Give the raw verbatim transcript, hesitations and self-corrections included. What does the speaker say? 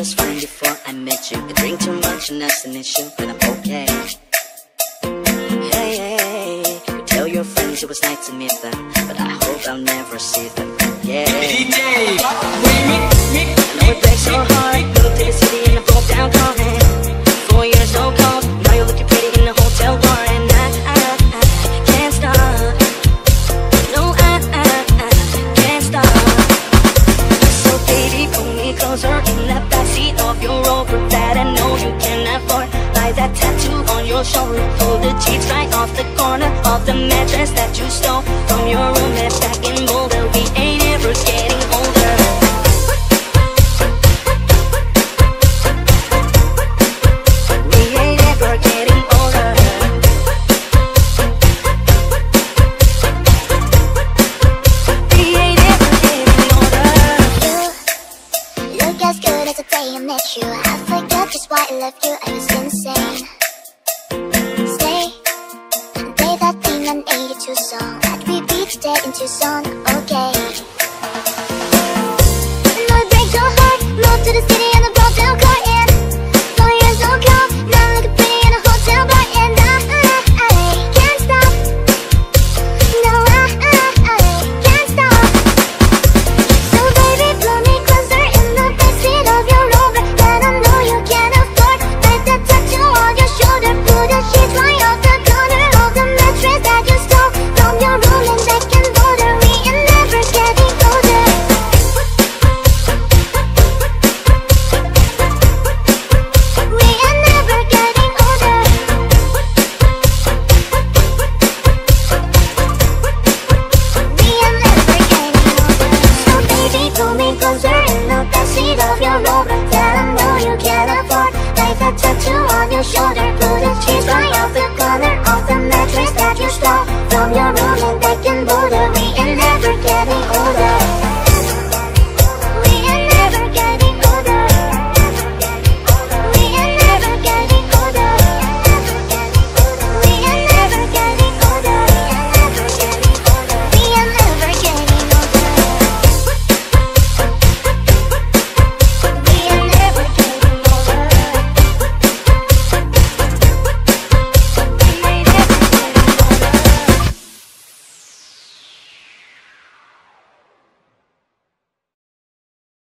just fine before I met you. I drink too much and that's an issue, but I'm okay. Hey, hey, hey, you tell your friends it was nice to meet them, but I hope I'll never see them again. D J, I know it breaks your heart. Moved to the city and I broke down calling. Four years no calls, now you're looking pretty in the hotel bar, and I, I, I can't stop. No, I, I, I can't stop. So baby, pull me closer in that backseat of your Rover that I know you can afford. Buy that tattoo on your shoulder, pull the sheets right off the corner of the mattress that you stole from your roommate back in Boulder. We ain't ever getting older. We ain't ever getting older. We ain't ever getting older. You look as good as the day I met you. I forgot just why I love you, I was insane. Stay and play that thing on eighty-two song that we beat today in Tucson, okay. I know it breaks your heart, moved to the city